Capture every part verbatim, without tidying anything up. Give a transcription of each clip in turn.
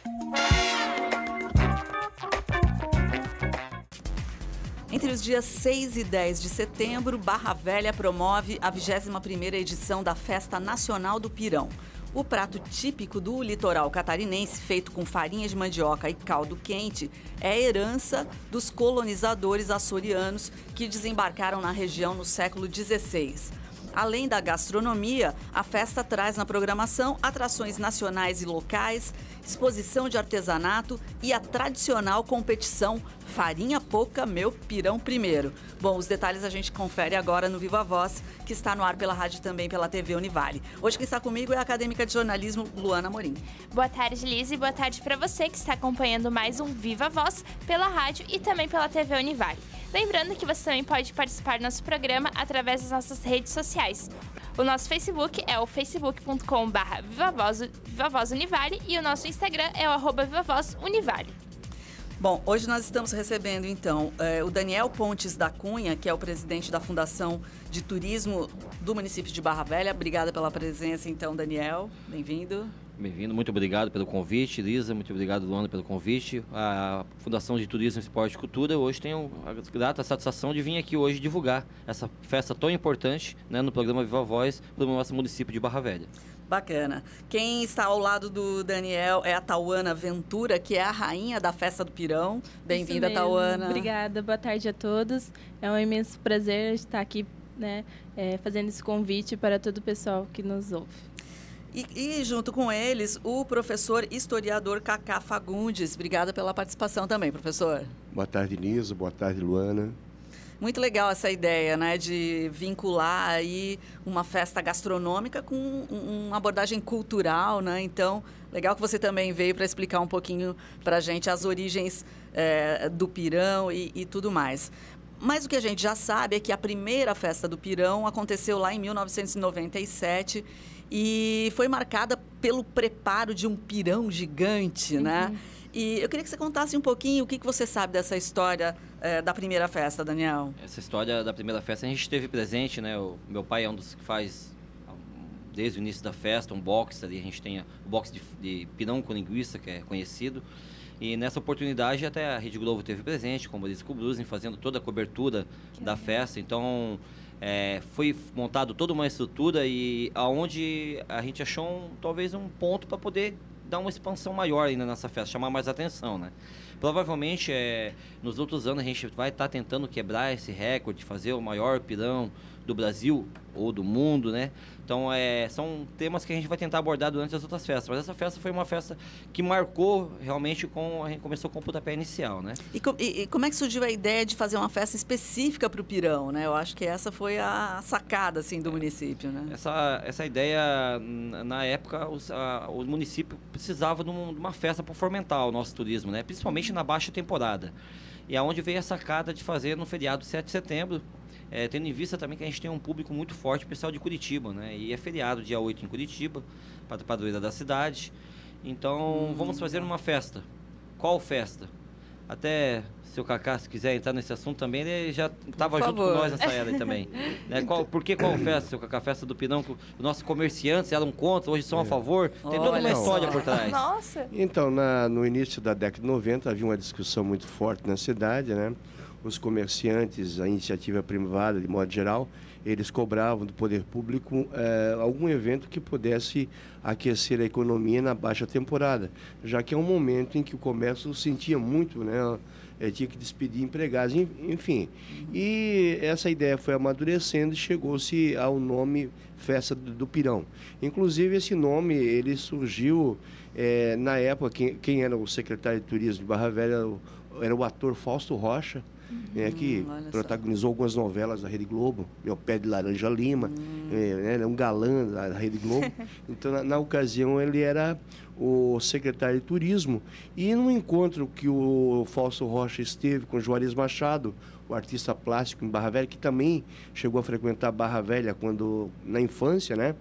Entre os dias seis e dez de setembro, Barra Velha promove a vigésima primeira edição da Festa Nacional do Pirão. O prato típico do litoral catarinense, feito com farinha de mandioca e caldo quente, é herança dos colonizadores açorianos que desembarcaram na região no século dezesseis. Além da gastronomia, a festa traz na programação atrações nacionais e locais, exposição de artesanato e a tradicional competição Farinha Pouca, Meu Pirão Primeiro. Bom, os detalhes a gente confere agora no Viva Voz, que está no ar pela rádio e também pela T V Univale. Hoje quem está comigo é a acadêmica de jornalismo Luana Morim. Boa tarde, Liz, e boa tarde para você que está acompanhando mais um Viva Voz pela rádio e também pela T V Univale. Lembrando que você também pode participar do nosso programa através das nossas redes sociais. O nosso Facebook é o facebook ponto com barra Viva Voz Univale e o nosso Instagram é o arroba Viva Voz Univale. Bom, hoje nós estamos recebendo, então, eh, o Daniel Pontes da Cunha, que é o presidente da Fundação de Turismo do município de Barra Velha. Obrigada pela presença, então, Daniel. Bem-vindo. Bem-vindo, muito obrigado pelo convite, Lisa, muito obrigado, Luana, pelo convite. A Fundação de Turismo, Esporte e Cultura hoje tem a grata satisfação de vir aqui hoje divulgar essa festa tão importante, né, no programa Viva Voz do nosso município de Barra Velha. Bacana. Quem está ao lado do Daniel é a Tauana Ventura, que é a rainha da Festa do Pirão. Bem-vinda, Tauana. Obrigada, boa tarde a todos. É um imenso prazer estar aqui, né, é, fazendo esse convite para todo o pessoal que nos ouve. E, e junto com eles, o professor historiador Cacá Fagundes. Obrigada pela participação também, professor. Boa tarde, Lisa. Boa tarde, Luana. Muito legal essa ideia, né, de vincular aí uma festa gastronômica com uma abordagem cultural, né? Então, legal que você também veio para explicar um pouquinho para a gente as origens é, do Pirão e, e tudo mais. Mas o que a gente já sabe é que a primeira festa do Pirão aconteceu lá em mil novecentos e noventa e sete e foi marcada pelo preparo de um pirão gigante, né? Uhum. E eu queria que você contasse um pouquinho o que, que você sabe dessa história é, da primeira festa, Daniel. Essa história da primeira festa a gente esteve presente, né? O meu pai é um dos que faz, desde o início da festa, um box ali. A gente tem o box de, de pirão com linguiça, que é conhecido. E nessa oportunidade até a Rede Globo esteve presente, com o Maurício Kubrusny, fazendo toda a cobertura que da legal. Festa. Então, é, foi montado toda uma estrutura e aonde a gente achou um, talvez um ponto para poder dar uma expansão maior ainda nessa festa, chamar mais atenção, né? Provavelmente, é, nos outros anos, a gente vai estar tá tentando quebrar esse recorde, fazer o maior pirão do Brasil ou do mundo, né? Então, é, são temas que a gente vai tentar abordar durante as outras festas. Mas essa festa foi uma festa que marcou realmente com... A gente começou com o pontapé inicial, né? E, com, e, e como é que surgiu a ideia de fazer uma festa específica para o pirão, né? Eu acho que essa foi a sacada, assim, do município, né? Essa, essa ideia, na época, os, a, o município precisava de, um, de uma festa para fomentar o nosso turismo, né? Principalmente na baixa temporada. E aonde veio a sacada de fazer no feriado sete de setembro, É, tendo em vista também que a gente tem um público muito forte, pessoal de Curitiba, né? E é feriado dia oito em Curitiba, para a padroeira da cidade. Então, hum, vamos fazer uma festa. Qual festa? Até se o Cacá, se quiser entrar nesse assunto também, ele já estava junto com nós nessa era aí também. Né? Qual, por que qual festa, seu Cacá? Festa do Pirão, que os nossos comerciantes eram contra, hoje são a favor. Tem toda uma história por trás. Nossa! Então, na, no início da década de noventa, havia uma discussão muito forte na cidade, né? Os comerciantes, a iniciativa privada, de modo geral, eles cobravam do poder público eh, algum evento que pudesse aquecer a economia na baixa temporada, já que é um momento em que o comércio sentia muito, né? Eh, tinha que despedir empregados, enfim. E essa ideia foi amadurecendo e chegou-se ao nome Festa do Pirão. Inclusive, esse nome ele surgiu eh, na época, quem, quem era o secretário de Turismo de Barra Velha era o, era o ator Fausto Rocha, Uhum, é, que protagonizou algumas novelas da Rede Globo, Meu Pé de Laranja Lima, hum. é, é um galã da Rede Globo. Então, na, na ocasião, ele era o secretário de Turismo. E no encontro que o Fausto Rocha esteve com Juarez Machado, o artista plástico em Barra Velha, que também chegou a frequentar Barra Velha quando, na infância, né?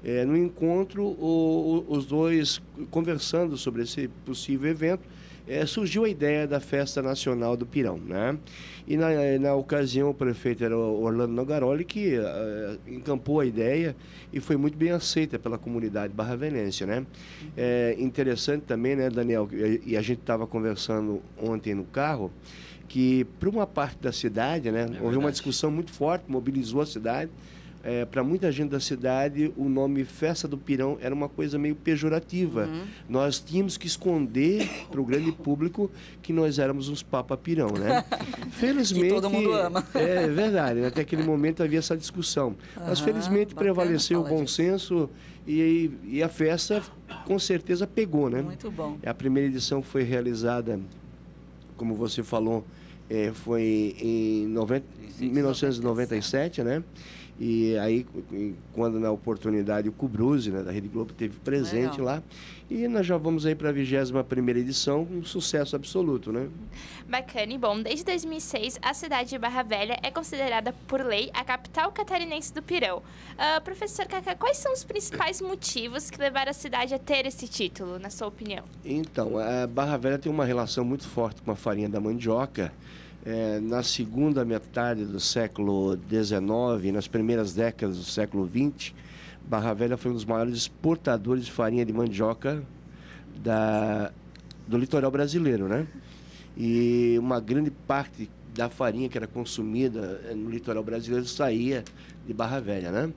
É, no encontro, o, o, os dois conversando sobre esse possível evento, é, surgiu a ideia da Festa Nacional do Pirão, né? E na, na ocasião o prefeito era o Orlando Nogaroli, que uh, encampou a ideia e foi muito bem aceita pela comunidade barravenense, né? É interessante também, né, Daniel, e, e a gente estava conversando ontem no carro, que para uma parte da cidade, né, é houve uma discussão muito forte, mobilizou a cidade. É, para muita gente da cidade, o nome Festa do Pirão era uma coisa meio pejorativa. Uhum. Nós tínhamos que esconder para o grande público que nós éramos uns Papa Pirão, né? Felizmente... Que todo mundo ama. É verdade, até aquele momento havia essa discussão. Uhum, Mas felizmente prevaleceu o bom disso. senso e, e a festa com certeza pegou, né? Muito bom. A primeira edição foi realizada, como você falou, é, foi em noventa, mil novecentos e noventa e sete, né? E aí, quando na oportunidade o Cubruse, né, da Rede Globo, teve presente Legal. lá. E nós já vamos aí para a vigésima primeira edição, um sucesso absoluto, né? Bacana e bom. Desde dois mil e seis, a cidade de Barra Velha é considerada por lei a capital catarinense do Pirão. Uh, professor Cacá, quais são os principais motivos que levaram a cidade a ter esse título, na sua opinião? Então, a Barra Velha tem uma relação muito forte com a farinha da mandioca. É, na segunda metade do século dezenove, nas primeiras décadas do século vinte, Barra Velha foi um dos maiores exportadores de farinha de mandioca da, do litoral brasileiro, né? E uma grande parte da farinha que era consumida no litoral brasileiro saía de Barra Velha, né?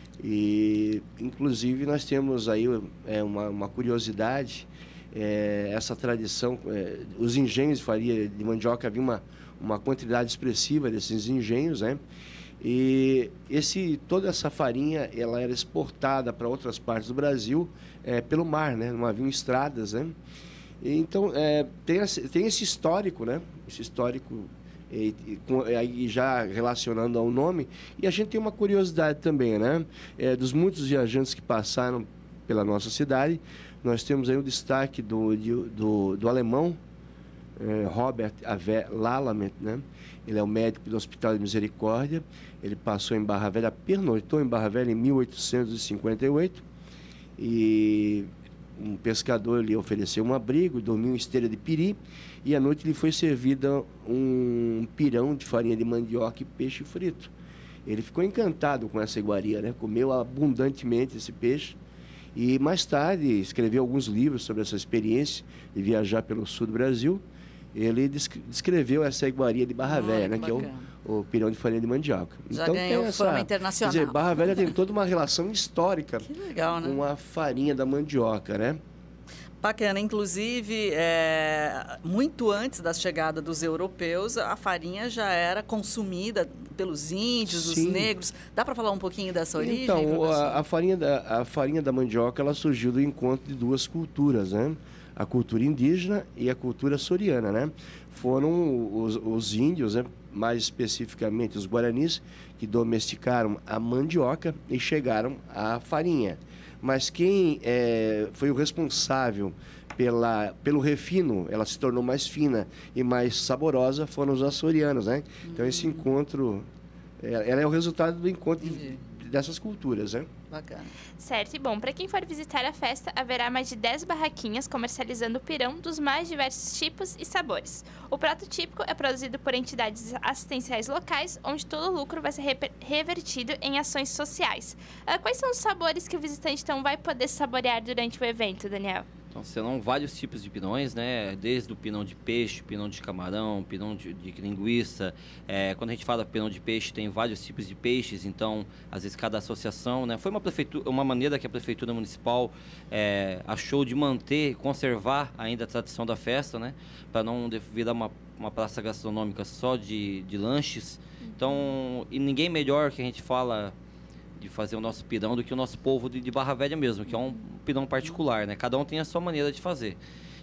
E, inclusive, nós temos aí é, uma, uma curiosidade, é, essa tradição, é, os engenhos de farinha de mandioca, havia uma uma quantidade expressiva desses engenhos, né? E esse, toda essa farinha, ela era exportada para outras partes do Brasil é, pelo mar, né? Não haviam estradas, né? E, então, é, tem, esse, tem esse histórico, né? Esse histórico, e, e, com, e já relacionando ao nome. E a gente tem uma curiosidade também, né? É, dos muitos viajantes que passaram pela nossa cidade, nós temos aí o destaque do, do, do alemão, É, Robert Avé Lallement, né? Ele é o médico do Hospital de Misericórdia. Ele passou em Barra Velha, pernoitou em Barra Velha em mil oitocentos e cinquenta e oito. E um pescador lhe ofereceu um abrigo, dormiu em esteira de piri. E à noite lhe foi servida um pirão de farinha de mandioca e peixe frito. Ele ficou encantado com essa iguaria, né? Comeu abundantemente esse peixe. E mais tarde escreveu alguns livros sobre essa experiência de viajar pelo sul do Brasil. Ele descreveu essa iguaria de Barra Velha, ah, né, que é o, o pirão de farinha de mandioca. Já então, ganhou tem essa, fama internacional. Quer dizer, Barra Velha tem toda uma relação histórica que legal, né? com a farinha da mandioca, né? Bacana. Inclusive, é, muito antes da chegada dos europeus, a farinha já era consumida pelos índios, Sim. os negros. Dá para falar um pouquinho dessa origem? Então, a, a, farinha da, a farinha da mandioca, ela surgiu do encontro de duas culturas, né? A cultura indígena e a cultura açoriana, né? Foram os, os índios, né? Mais especificamente os guaranis, que domesticaram a mandioca e chegaram à farinha. Mas quem é, foi o responsável pela, pelo refino, ela se tornou mais fina e mais saborosa, foram os açorianos, né? Hum. Então esse encontro, é, ela é o resultado do encontro de, dessas culturas, né? Bacana. Certo, e bom, para quem for visitar a festa, haverá mais de dez barraquinhas comercializando o pirão dos mais diversos tipos e sabores. O prato típico é produzido por entidades assistenciais locais, onde todo o lucro vai ser revertido em ações sociais. Uh, quais são os sabores que o visitante então vai poder saborear durante o evento, Daniel? Então, serão vários tipos de pirões, né? Desde o pirão de peixe, pirão de camarão, pirão de, de linguiça. É, quando a gente fala pirão de peixe, tem vários tipos de peixes, então, às vezes, cada associação, né? Foi uma, prefeitura, uma maneira que a Prefeitura Municipal é, achou de manter, conservar ainda a tradição da festa, né? Para não virar uma, uma praça gastronômica só de, de lanches. Então, e ninguém melhor que a gente fala de fazer o nosso pirão do que o nosso povo de, de Barra Velha mesmo, que é um pirão particular, né? Cada um tem a sua maneira de fazer.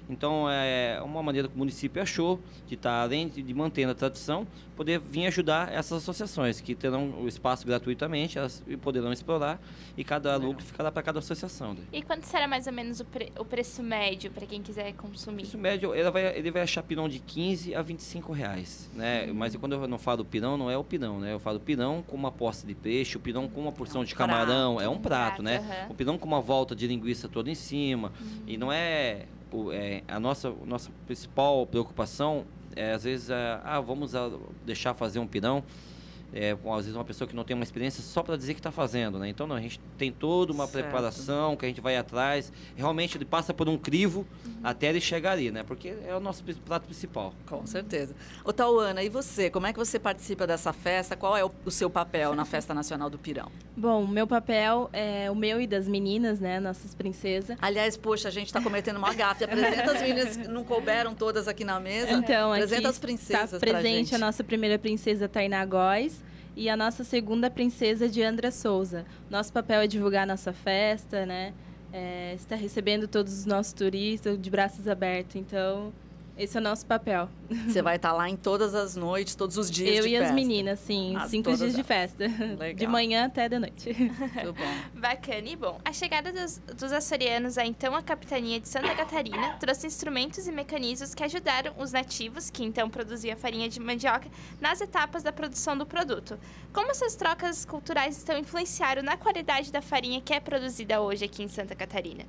Então, é uma maneira que o município achou de estar, além de mantendo a tradição, poder vir ajudar essas associações, que terão o espaço gratuitamente, elas poderão explorar, e cada lucro ficará para cada associação. Né? E quanto será mais ou menos o, pre o preço médio para quem quiser consumir? O preço médio, ele vai, ele vai achar pirão de quinze a vinte e cinco reais, né? Uhum. Mas quando eu não falo pirão, não é o pirão, né? Eu falo pirão com uma posta de peixe, o pirão com uma porção é um de camarão, prato, é um prato, um prato né? Uhum. O pirão com uma volta de linguiça toda em cima, uhum. e não é... É, a nossa, nossa principal preocupação é, às vezes, é, ah, vamos a, deixar fazer um pirão, é, com, às vezes, uma pessoa que não tem uma experiência só para dizer que está fazendo, né? Então, não, a gente tem toda uma certo. preparação, que a gente vai atrás, realmente ele passa por um crivo uhum. até ele chegar ali, né? Porque é o nosso prato principal. Com certeza. Ô, Tauana, e você? Como é que você participa dessa festa? Qual é o, o seu papel na Festa Nacional do Pirão? Bom, o meu papel é o meu e das meninas, né? Nossas princesas. Aliás, poxa, a gente está cometendo uma gafe. Apresenta as meninas que não couberam todas aqui na mesa. Então, apresenta as princesas está presente a nossa primeira princesa, Tainá Góes, e a nossa segunda princesa, Diandra Souza. Nosso papel é divulgar a nossa festa, né? É, está recebendo todos os nossos turistas de braços abertos. Então, esse é o nosso papel. Você vai estar lá em todas as noites, todos os dias Eu de e festa? as meninas, sim. As cinco dias elas. de festa. Legal. De manhã até de noite. Muito bom. Bacana e bom. A chegada dos, dos açorianos a então a capitania de Santa Catarina trouxe instrumentos e mecanismos que ajudaram os nativos, que então produziam farinha de mandioca, nas etapas da produção do produto. Como essas trocas culturais estão influenciaram na qualidade da farinha que é produzida hoje aqui em Santa Catarina?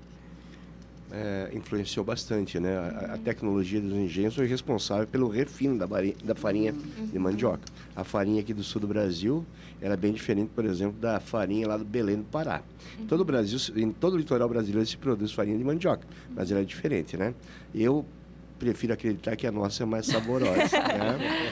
É, influenciou bastante, né? A, a tecnologia dos engenhos foi responsável pelo refino da, da farinha uhum. de mandioca. A farinha aqui do sul do Brasil era bem diferente, por exemplo, da farinha lá do Belém do Pará. Uhum. Em todo o Brasil, em todo o litoral brasileiro se produz farinha de mandioca, mas ela é diferente, né? Eu prefiro acreditar que a nossa é mais saborosa, né?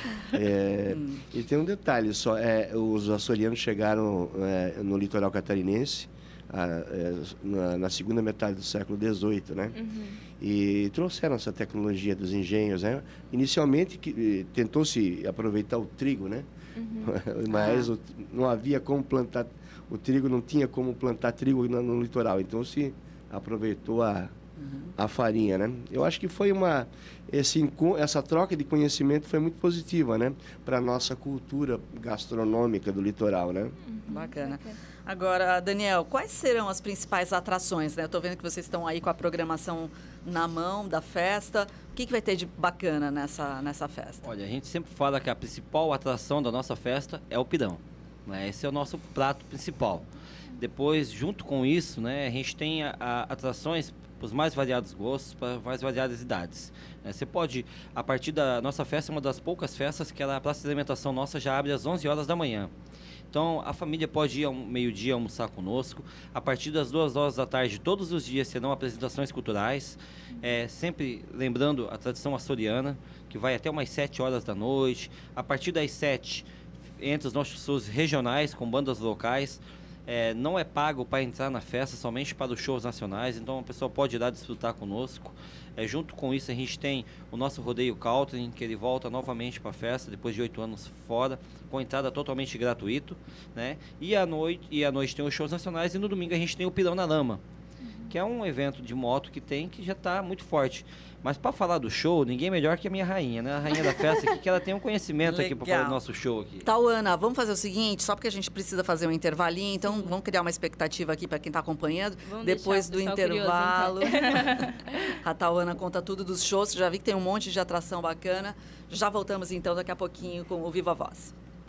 É, e tem um detalhe só, é, os açorianos chegaram é, no litoral catarinense A, é, na, na segunda metade do século dezoito, né? Uhum. E trouxeram essa tecnologia dos engenhos, né? Inicialmente que, tentou-se aproveitar o trigo, né? Uhum. Mas ah. o, não havia como plantar o trigo, não tinha como plantar trigo no, no litoral, então se aproveitou a, uhum. a farinha, né? Eu acho que foi uma esse essa troca de conhecimento foi muito positiva, né? Para a nossa cultura gastronômica do litoral, né? Uhum. Bacana. Bacana. Agora, Daniel, quais serão as principais atrações, né? Eu estou vendo que vocês estão aí com a programação na mão da festa. O que, que vai ter de bacana nessa, nessa festa? Olha, a gente sempre fala que a principal atração da nossa festa é o pirão, né? Esse é o nosso prato principal. Depois, junto com isso, né, a gente tem a, a, atrações para os mais variados gostos, para mais variadas idades. Né? Você pode, a partir da nossa festa, é uma das poucas festas que ela, a praça de alimentação nossa já abre às onze horas da manhã. Então, a família pode ir ao meio-dia almoçar conosco. A partir das duas horas da tarde, todos os dias serão apresentações culturais. É, sempre lembrando a tradição açoriana, que vai até umas sete horas da noite. A partir das sete, entre os nossos shows regionais, com bandas locais. É, não é pago para entrar na festa, somente para os shows nacionais. Então, a pessoa pode ir lá desfrutar conosco. É, junto com isso, a gente tem o nosso rodeio Country, que ele volta novamente para a festa, depois de oito anos fora, com entrada totalmente gratuito, né? E à noite, e à noite tem os shows nacionais, e no domingo a gente tem o Pirão na Lama, uhum. que é um evento de moto que tem, que já está muito forte. Mas para falar do show, ninguém melhor que a minha rainha, né? A rainha da festa aqui, que ela tem um conhecimento Legal. aqui para falar do nosso show aqui. Tauana, vamos fazer o seguinte, só porque a gente precisa fazer um intervalinho, então Sim. vamos criar uma expectativa aqui para quem está acompanhando. Vamos Depois do intervalo, curioso, então. A Tauana conta tudo dos shows, já vi que tem um monte de atração bacana. Já voltamos então daqui a pouquinho com o Viva Voz.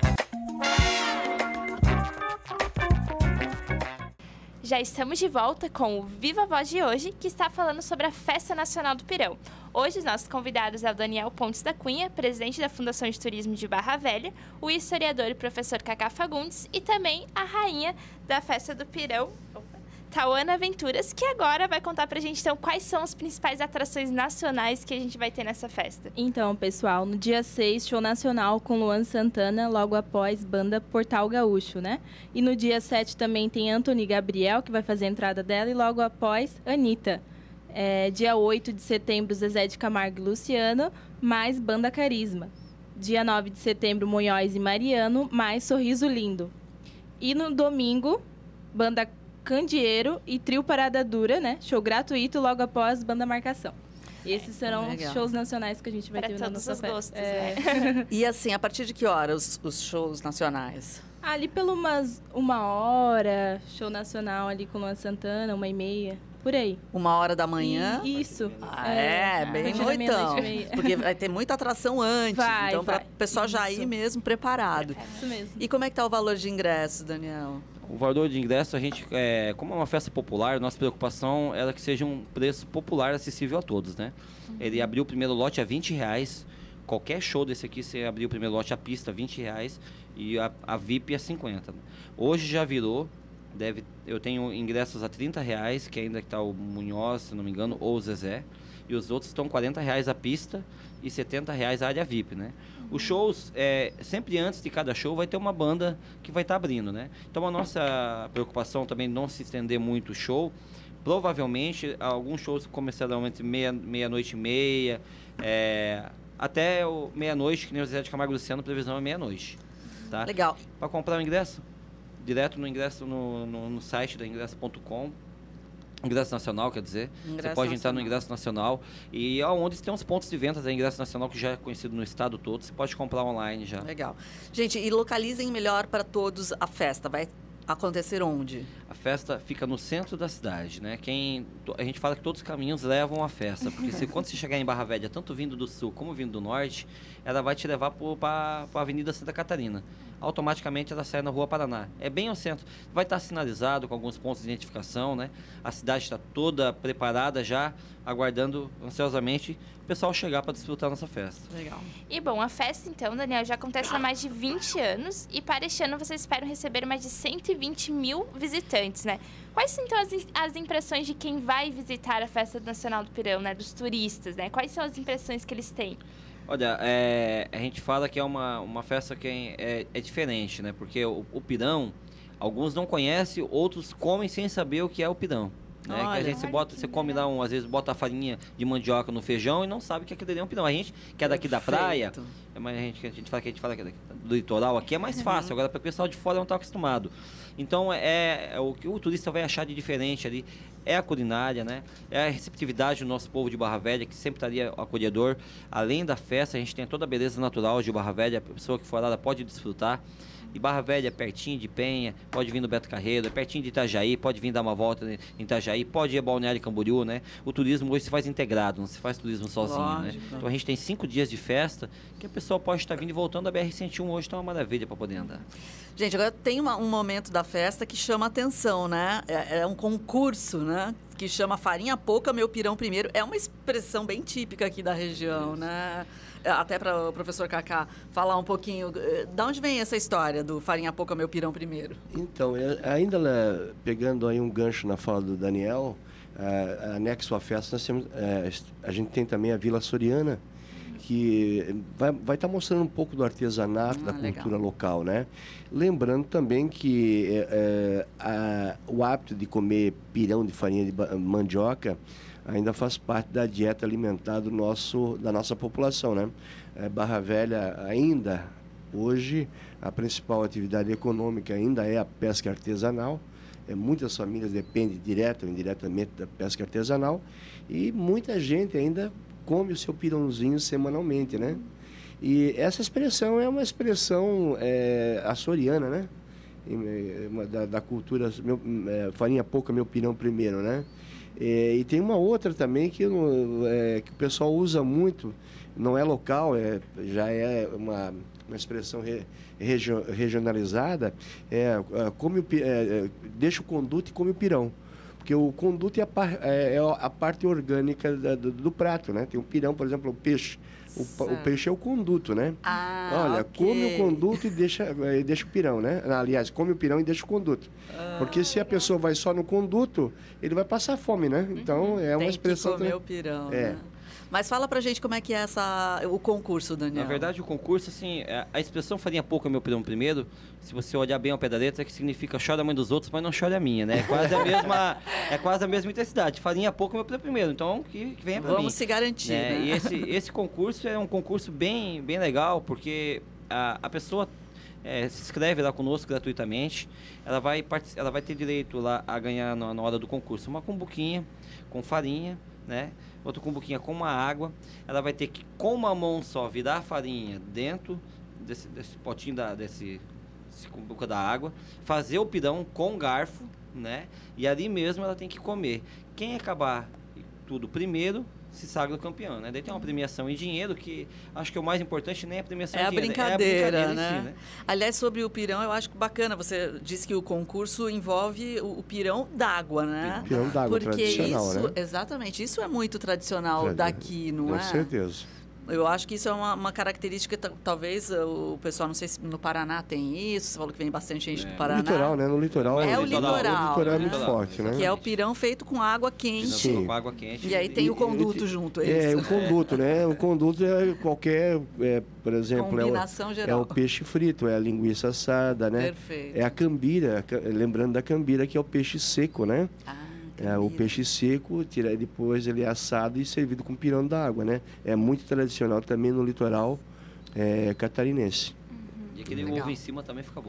Já estamos de volta com o Viva Voz de hoje, que está falando sobre a Festa Nacional do Pirão. Hoje, os nossos convidados é o Daniel Pontes da Cunha, presidente da Fundação de Turismo de Barra Velha, o historiador e professor Cacá Fagundes e também a rainha da Festa do Pirão, Tauana Venturas, que agora vai contar pra gente, então, quais são as principais atrações nacionais que a gente vai ter nessa festa. Então, pessoal, no dia seis, show nacional com Luan Santana, logo após banda Portal Gaúcho, né? E no dia sete também tem Antony Gabriel, que vai fazer a entrada dela, e logo após, Anitta. É, dia oito de setembro, Zezé de Camargo e Luciano, mais Banda Carisma. Dia nove de setembro, Monhóis e Mariano, mais Sorriso Lindo. E no domingo, Banda Candeeiro e Trio Parada Dura, né? Show gratuito logo após Banda Marcação. Esses serão Legal. shows nacionais que a gente vai Para ter na todos nossa os festa. gostos, É. né? E assim, a partir de que hora os, os shows nacionais? Ali pelo umas uma hora, show nacional ali com Luan Santana, uma e meia, por aí. Uma hora da manhã? E- isso. Ah, é, bem a partir da noitão. meia-noite e meia. Porque vai ter muita atração antes. Vai, então, para vai. o pessoal já ir Isso. mesmo preparado. Isso mesmo. E como é que tá o valor de ingressos, Daniel? O valor de ingresso, a gente, é, como é uma festa popular, nossa preocupação era que seja um preço popular acessível a todos, né? Ele abriu o primeiro lote a vinte reais. Qualquer show desse aqui, você abriu o primeiro lote, a pista vinte reais e a, a V I P a cinquenta. Hoje já virou, deve, eu tenho ingressos a trinta reais, que ainda está o Munhoz, se não me engano, ou o Zezé. E os outros estão quarenta reais a pista e setenta reais a área V I P, né? Os shows, é, sempre antes de cada show, vai ter uma banda que vai estar abrindo, né? Então a nossa preocupação também não se estender muito o show. Provavelmente, alguns shows começarão entre meia, meia-noite e meia, é, até o meia-noite, que nem o Zé de Camargo e Luciano, a previsão é meia-noite, tá? Legal. Para comprar o ingresso, direto no ingresso no, no, no site da ingresso ponto com. Ingresso Nacional, quer dizer. Ingresso você pode entrar no Nacional. Ingresso Nacional. E aonde tem uns pontos de venda da Ingresso Nacional, que já é conhecido no estado todo. Você pode comprar online já. Legal. Gente, e localizem melhor para todos a festa. Vai acontecer onde? A festa fica no centro da cidade, né? Quem, a gente fala que todos os caminhos levam à festa. Porque se, quando você chegar em Barra Velha, tanto vindo do sul como vindo do norte, ela vai te levar para a Avenida Santa Catarina. Automaticamente ela sai na Rua Paraná. É bem ao centro. Vai estar sinalizado com alguns pontos de identificação, né? A cidade está toda preparada já, aguardando ansiosamente o pessoal chegar para desfrutar nossa festa. Legal. E bom, a festa então, Daniel, já acontece há mais de vinte anos e para este ano vocês esperam receber mais de cento e vinte mil visitantes, né? Quais são então as, as impressões de quem vai visitar a Festa Nacional do Pirão, né? Dos turistas, né? Quais são as impressões que eles têm? Olha, é, a gente fala que é uma, uma festa que é, é diferente, né? Porque o, o pirão, alguns não conhecem, outros comem sem saber o que é o pirão. Né? Que a Olha. gente você bota, você come lá, um, às vezes bota a farinha de mandioca no feijão e não sabe que aquilo ali é um pirão. A gente que é daqui da praia, Perfeito. é, mas a gente, a gente fala que a gente fala que é daqui, do litoral aqui é mais fácil. Agora para o pessoal de fora não está acostumado. Então é, é o que o turista vai achar de diferente ali. É a culinária, né? É a receptividade do nosso povo de Barra Velha, que sempre estaria acolhedor. Além da festa, a gente tem toda a beleza natural de Barra Velha. A pessoa que for lá pode desfrutar. E Barra Velha é pertinho de Penha, pode vir no Beto Carreiro, é pertinho de Itajaí, pode vir dar uma volta em Itajaí, pode ir a Balneário Camboriú, né? O turismo hoje se faz integrado, não se faz turismo sozinho, Lógico. né? Então a gente tem cinco dias de festa que a pessoa pode estar vindo e voltando. A B R cento e um hoje está uma maravilha para poder andar. Gente, agora tem uma- um momento da festa que chama atenção, né? É, é um concurso, né? Que chama Farinha Pouca, Meu Pirão Primeiro. É uma expressão bem típica aqui da região, né? É, até para o professor Cacá falar um pouquinho. eh, Da onde vem essa história do Farinha Pouca, Meu Pirão Primeiro? Então, é, ainda né, pegando aí um gancho na fala do Daniel, é, anexo à festa, nós temos, é, a gente tem também a Vila Soriana, que vai estar vai tá mostrando um pouco do artesanato, Ah, da legal. cultura local, né? Lembrando também que é, é, a, o hábito de comer pirão de farinha de ba- mandioca ainda faz parte da dieta alimentar do nosso, da nossa população, né? É, Barra Velha ainda, hoje, a principal atividade econômica ainda é a pesca artesanal. É, muitas famílias dependem direta ou indiretamente da pesca artesanal e muita gente ainda come o seu pirãozinho semanalmente, né? E essa expressão é uma expressão é, açoriana, né? E, é, uma da, da cultura, meu, é, farinha pouca, meu pirão primeiro, né? É, e tem uma outra também que, eu não- é, que o pessoal usa muito, não é local, é, já é uma, uma expressão re, regio- regionalizada, é, é, come o, pi- é, é, deixa o conduto e come o pirão. Porque o conduto é a, par- é- é a parte orgânica da- do, do prato, né? Tem o pirão, por exemplo, o peixe. O, pa- o Certo. peixe é o conduto, né? Ah, Olha, ok. come o conduto e deixa, e deixa o pirão, né? Aliás, come o pirão e deixa o conduto. Porque se a pessoa vai só no conduto, ele vai passar fome, né? Então, é uma Tem expressão... que comer também- o pirão, É. né? Mas fala pra gente como é que é essa, o concurso, Daniel. Na verdade, o concurso, assim, é- a expressão farinha pouca, meu pirão primeiro, se você olhar bem ao pé da letra, é que significa chora a mãe dos outros, mas não chora a minha, né? É quase a mesma, é quase a mesma intensidade. Farinha pouca, meu pirão primeiro. Então, que, que venha pra mim. Vamos se garantir, né? né? E esse, esse concurso é um concurso bem, bem legal, porque a, a pessoa é, se inscreve lá conosco gratuitamente. Ela vai, ela vai ter direito lá a ganhar na, na hora do concurso uma cumbuquinha com farinha, né? Outra cumbuquinha com uma água. Ela vai ter que, com uma mão só, virar a farinha dentro desse, desse potinho, da, desse, desse cumbuca da água, fazer o pirão com garfo, né? E ali mesmo ela tem que comer. Quem acabar tudo primeiro se sagra campeão, né? Daí tem uma premiação em dinheiro, que acho que o mais importante nem é a premiação é em a dinheiro, brincadeira, é a brincadeira né? em si, né? Aliás, sobre o pirão, eu acho bacana. Você disse que o concurso envolve o, o pirão d'água, né? Pirão d'água, Porque tradicional, isso, né? exatamente, isso é muito tradicional Tradi- daqui, não Com é? certeza. Eu acho que isso é uma, uma característica, t- talvez o pessoal, não sei se no Paraná tem isso, você falou que vem bastante gente É. do No Paraná. No litoral, né? No litoral. É o O litoral, litoral é né? muito forte, né? Que é o pirão feito com água quente. Sim. Com água quente. E aí tem E- o conduto e- junto, é É, isso? o conduto, né? O conduto é qualquer, é, por exemplo, é Combinação o, é geral. o peixe frito, é a linguiça assada, né? Perfeito. É a cambira, ca- lembrando da cambira, que é o peixe seco, né? Ah, É, o cambira. peixe seco, tira, depois ele é assado e servido com pirão d'água, né? É muito tradicional também no litoral é, catarinense. E aquele Legal. ovo em cima também fica bom.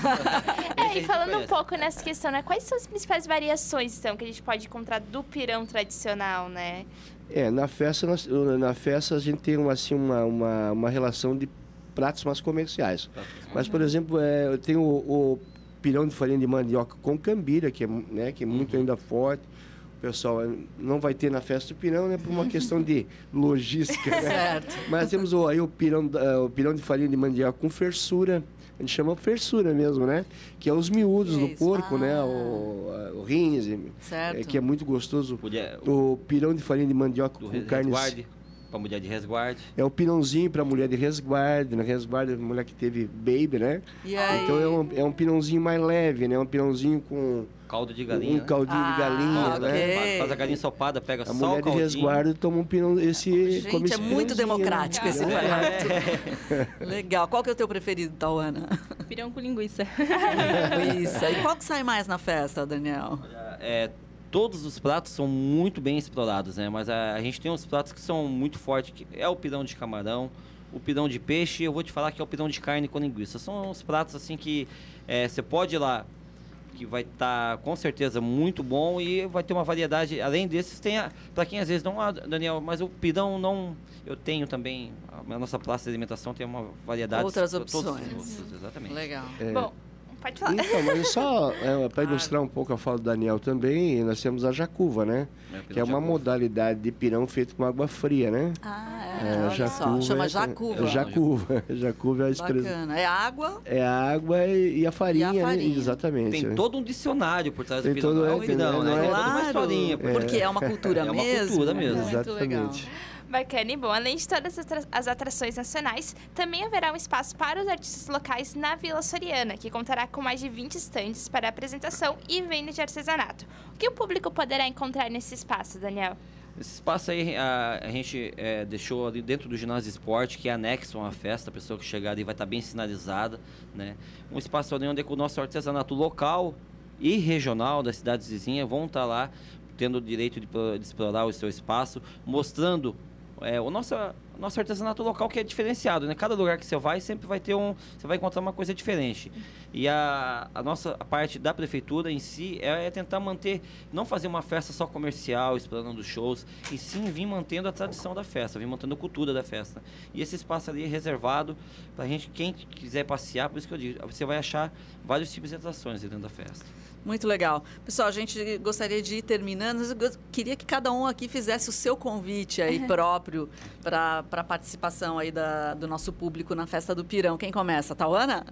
É, e falando um pouco nessa questão, né? Quais são as principais variações, então, que a gente pode encontrar do pirão tradicional, né? É, na festa, nós- na festa a gente tem uma, assim, uma, uma, uma relação de pratos mais comerciais. Mas, por exemplo, é, eu tenho o, o pirão de farinha de mandioca com cambira, que é, mu- né, que é muito ainda forte. O pessoal eh, não vai ter na festa do pirão, né, por uma questão de logística, né? Certo. Mas temos o, aí o pirão, da- o pirão de farinha de mandioca com fersura. A gente chama fersura mesmo, né? Que é os miúdos Que do isso? porco, né? Ah. O, a- o rins, e- Certo. é, que é muito gostoso. Mulher, O pirão de farinha de mandioca do com carne. resguarde, pra mulher de resguarde. É o pirãozinho para mulher de resguardo, né? Resguardo é mulher que teve baby, né? E aí? Então é um, é um pirãozinho mais leve, né? Um pirãozinho com Caldo de galinha. um né? caldinho Ah, de galinha, Caldo, né? ok. Faz a galinha ensopada, pega A só o mulher de caldinho. resguardo toma um pirão, esse Gente, come esse é muito pirãozinho, democrático né? esse É. prato. Legal. Qual que é o teu preferido, Tauana? Pirão com linguiça. Isso. E qual que sai mais na festa, Daniel? É, todos os pratos são muito bem explorados, né? Mas a, a gente tem uns pratos que são muito fortes, que é o pirão de camarão, o pirão de peixe, e eu vou te falar que é o pirão de carne com linguiça. São uns pratos assim que é, você pode ir lá, que vai estar com certeza muito bom e vai ter uma variedade. Além desses, tem para quem às vezes não, ah, Daniel, mas o pirão não, eu tenho também, a nossa praça de alimentação tem uma variedade. Outras pra todos os opções. gostos, exatamente. Legal. É. Bom, pode falar. Então, mas só é, para ilustrar um pouco a fala do Daniel também, nós temos a jacuva, né? É, pirão Que é de uma jacuva. modalidade de pirão feito com água fria, né? Ah, É, é. Olha só. Chama é- jacuva. é jacuva. Jacuva é a expressão. Bacana. É água. É a água e, e a farinha, né? farinha. Exatamente. Tem né? todo um dicionário por trás Tem do pirão. todo- não é é, um pirão, tem- né? não é- É toda uma historinha. por Porque é uma cultura É uma mesmo. cultura mesmo. Muito legal. Exatamente. Bacana e bom. Além de todas as atra- as atrações nacionais, também haverá um espaço para os artistas locais na Vila Soriana, que contará com mais de vinte estandes para apresentação e venda de artesanato. O que o público poderá encontrar nesse espaço, Daniel? Esse espaço aí a, a gente é, deixou ali dentro do ginásio de esporte, que é anexo a uma festa, a pessoa que chegar ali vai estar bem sinalizada, né? Um espaço ali onde o nosso artesanato local e regional das cidades vizinhas vão estar lá, tendo o direito de, pro- de explorar o seu espaço, mostrando é, o nosso, nosso artesanato local, que é diferenciado, né? Cada lugar que você vai, sempre vai ter um... Você vai encontrar uma coisa diferente. E a, a nossa a parte da prefeitura em si é, é tentar manter... Não fazer uma festa só comercial, explorando shows, e sim vir mantendo a tradição da festa, vir mantendo a cultura da festa. E esse espaço ali é reservado pra gente, quem quiser passear, por isso que eu digo, você vai achar vários tipos de atrações ali dentro da festa. Muito legal. Pessoal, a gente gostaria de ir terminando, mas eu go- queria que cada um aqui fizesse o seu convite aí próprio para a participação aí da, do nosso público na Festa do Pirão. Quem começa? Tauana?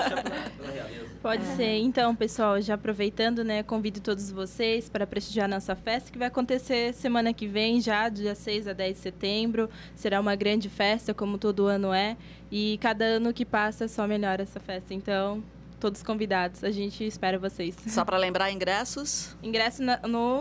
Pode ser. Então, pessoal, já aproveitando, né, convido todos vocês para prestigiar nossa festa, que vai acontecer semana que vem, já, dia seis a dez de setembro. Será uma grande festa, como todo ano é. E cada ano que passa, só melhora essa festa. Então, todos convidados. A gente espera vocês. Só para lembrar, ingressos? Ingresso na- no...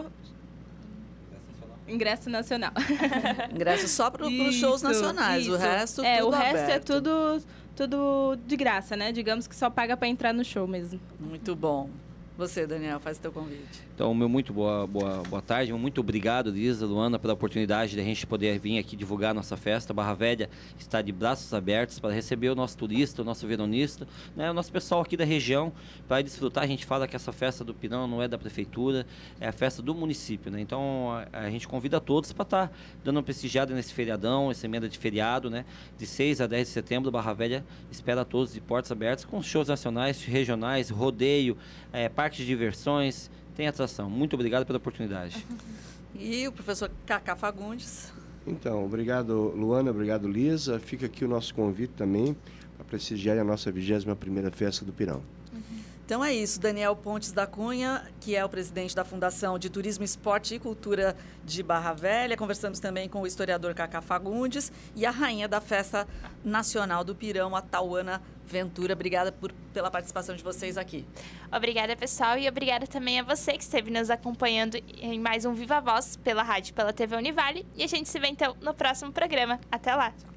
Ingresso nacional. Ingressos só para os Isso, shows nacionais. O isso. resto, é, tudo o resto aberto. é tudo, tudo de graça, né? Digamos que só paga para entrar no show mesmo. Muito bom. Você, Daniel, faz o teu convite. Então, meu muito boa, boa, boa tarde, muito obrigado, Lisa, Luana, pela oportunidade de a gente poder vir aqui divulgar a nossa festa. Barra Velha está de braços abertos para receber o nosso turista, o nosso veronista, né, o nosso pessoal aqui da região, para desfrutar. A gente fala que essa festa do Pirão não é da prefeitura, é a festa do município, né? Então, a, a gente convida a todos para estar tá dando uma prestigiada nesse feriadão, essa emenda de feriado, né? De seis a dez de setembro, Barra Velha espera a todos de portas abertas, com shows nacionais, regionais, rodeio, é, parques de diversões, tem atração. Muito obrigado pela oportunidade. E o professor Cacá Fagundes. Então, obrigado, Luana, obrigado, Lisa. Fica aqui o nosso convite também para prestigiar a nossa vigésima primeira Festa do Pirão. Então é isso, Daniel Pontes da Cunha, que é o presidente da Fundação de Turismo, Esporte e Cultura de Barra Velha. Conversamos também com o historiador Cacá Fagundes e a rainha da Festa Nacional do Pirão, a Tauana Ventura. Obrigada por, pela participação de vocês aqui. Obrigada, pessoal, e obrigada também a você que esteve nos acompanhando em mais um Viva Voz pela rádio, pela T V Univale. E a gente se vê então no próximo programa. Até lá!